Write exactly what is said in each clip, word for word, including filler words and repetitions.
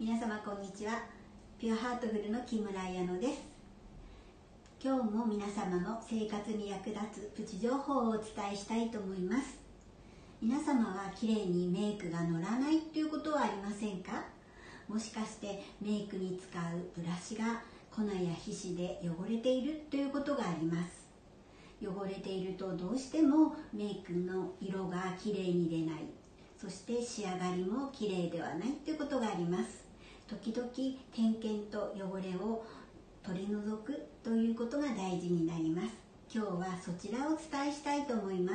皆様こんにちは。ピュアハートフルの木村彩乃です。今日も皆様の生活に役立つプチ情報をお伝えしたいと思います。皆様は綺麗にメイクが乗らないということはありませんか？もしかしてメイクに使うブラシが粉や皮脂で汚れているということがあります。汚れているとどうしてもメイクの色が綺麗に出ない、そして仕上がりも綺麗ではないということがあります。時々点検と汚れを取り除くということが大事になります。今日はそちらをお伝えしたいと思います。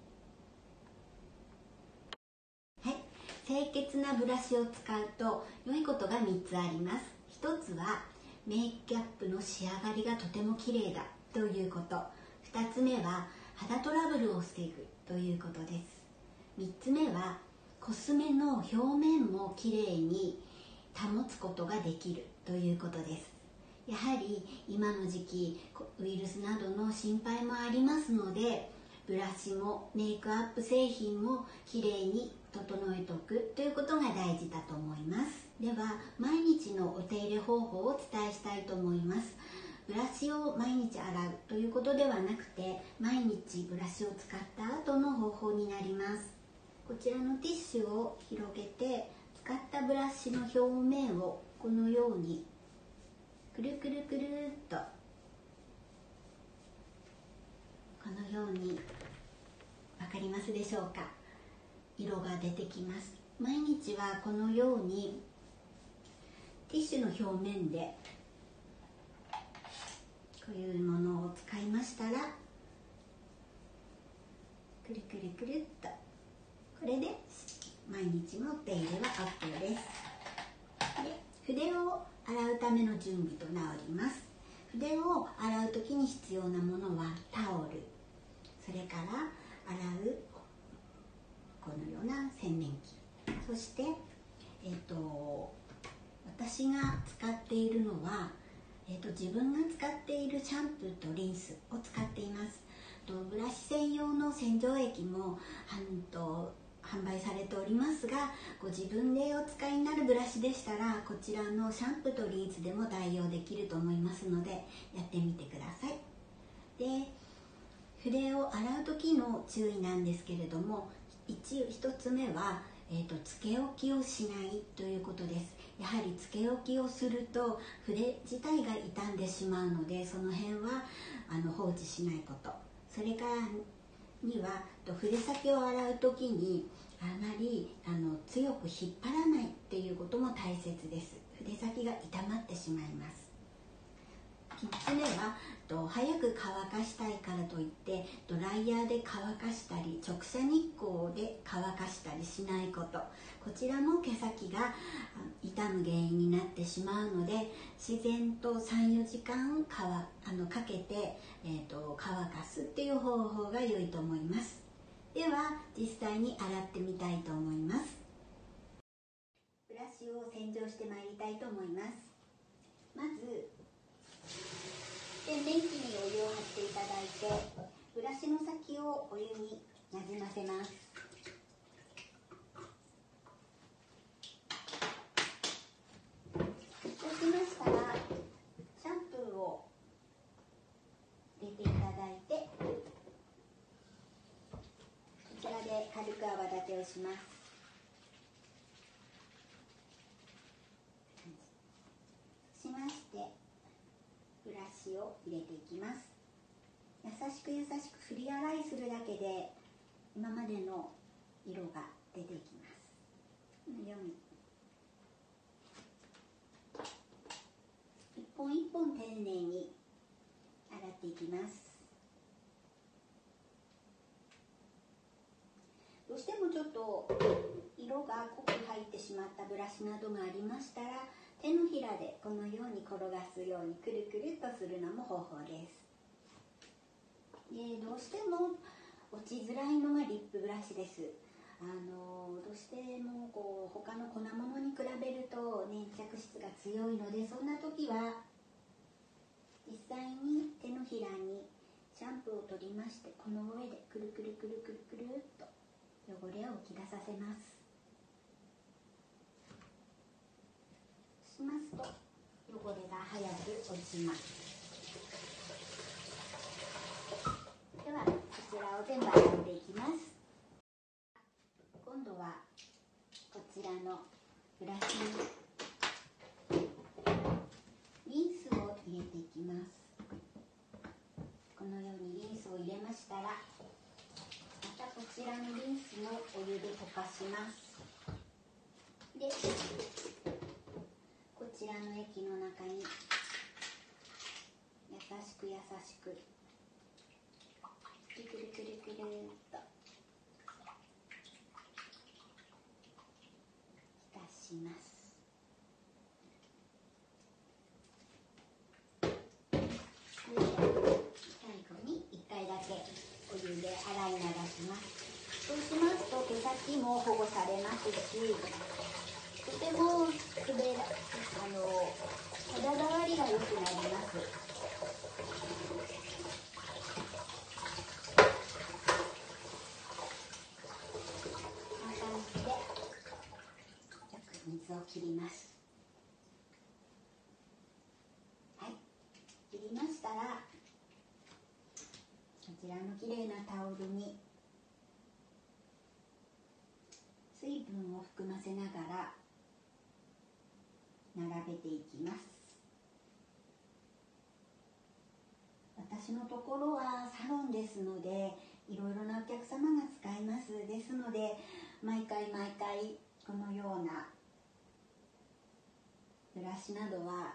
はい、清潔なブラシを使うと良いことがみっつあります。ひとつはメイクアップの仕上がりがとても綺麗だということ。ふたつめは肌トラブルを防ぐということです。みっつめはコスメの表面も綺麗に保つことができるということです。やはり今の時期ウイルスなどの心配もありますので、ブラシもメイクアップ製品もきれいに整えておくということが大事だと思います。では毎日のお手入れ方法をお伝えしたいと思います。ブラシを毎日洗うということではなくて、毎日ブラシを使った後の方法になります。こちらのティッシュを広げて、使ったブラシの表面をこのようにくるくるくるっとこのように、わかりますでしょうか？色が出てきます。毎日はこのようにティッシュの表面でこういうものを使いましたら、くるくるくるっと、これで毎日の手入れは OK です。で、筆を洗うための準備となります。筆を洗う時に必要なものはタオル、それから洗うこのような洗面器、そして、えー、と私が使っているのは、えー、と自分が使っているシャンプーとリンスを使っています。とブラシ専用の洗浄液もはんと販売されておりますが、ご自分でお使いになるブラシでしたら、こちらのシャンプーとリンスでも代用できると思いますので、やってみてください。で、筆を洗う時の注意なんですけれども、一つ目は、えーと、つけ置きをしないということです。やはりつけ置きをすると筆自体が傷んでしまうので、その辺はあの放置しないこと。それからには筆先を洗う時にあまりあの強く引っ張らないっていうことも大切です。筆先が傷まってしまいます。みっつめはと早く乾かしたいからといってドライヤーで乾かしたり直射日光で乾かしたりしないこと。こちらも毛先が傷む原因になってしまうので、自然とさん、よじかんかわあのかけて、えー、と乾かすっていう方法が良いと思います。では実際に洗ってみたいと思います。ブラシを洗浄してまいりたいと思います。まず洗面器にお湯を張っていただいて、ブラシの先をお湯になじませます。そうしましたら、シャンプーを入れていただいて、こちらで軽く泡立てをします。そうしまして、ブラシを入れていきます。優しく優しく振り洗いするだけで今までの色が出ていきます。このように一本一本丁寧に洗っていきます。どうしてもちょっと色が濃く入ってしまったブラシなどがありましたら、手のひらでこのように転がすようにくるくるとするのも方法です。で、どうしても落ちづらいのがリップブラシです。あのどうしてもこう他の粉物に比べると粘着質が強いので、そんな時は実際に手のひらにシャンプーを取りまして、この上でくるくるくるくるくるっと汚れを浮き出させます。 しますと汚れが早く落ちます。ではこちらを全部洗っていきます。今度はこちらのブラシにリンスを入れていきます。このようにリンスを入れましたら、またこちらのリンスもお湯で溶かします。で、こちらの液の中に優しく優しくくるくるくるくるっと浸します。最後にいっかいだけお湯で洗い流します。そうしますと毛先も保護されますし、とても滑らあの肌触りが良くなります。こんな感じでよく水を切ります。はい、切りましたら、こちらのきれいなタオルに水分を含ませながら並べていきます。私のところはサロンですので、いろいろなお客様が使います。ですので毎回毎回このようなブラシなどは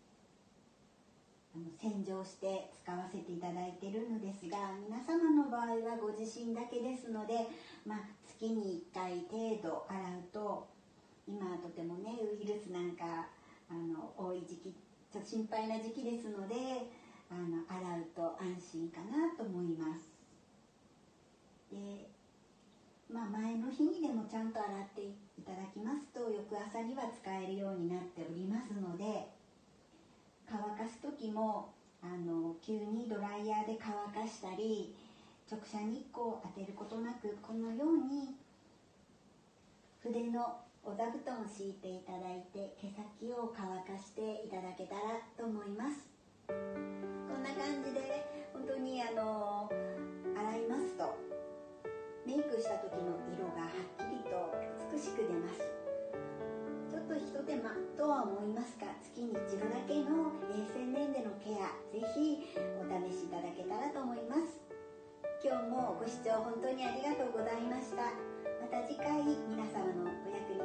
あの洗浄して使わせていただいているのですが、皆様の場合はご自身だけですので、まあ、月にいっかい程度洗うと、今はとてもねウイルスなんかあの多い時期、ちょっと心配な時期ですので、あの洗うと安心かなと思います。で、まあ、前の日にでもちゃんと洗っていただきますと、翌朝には使えるようになっておりますので、乾かす時もあの急にドライヤーで乾かしたり、直射日光を当てることなく、このように筆のお座布団を敷いていただいて、毛先を乾かしていただけたらと思います。こんな感じで本当にあの洗いますと、メイクした時の色がはっきりと美しく出ます。ちょっとひと手間とは思いますが、月に一度だけの衛生面でのケア、ぜひお試しいただけたらと思います。今日もご視聴本当にありがとうございました。また次回皆様のお役に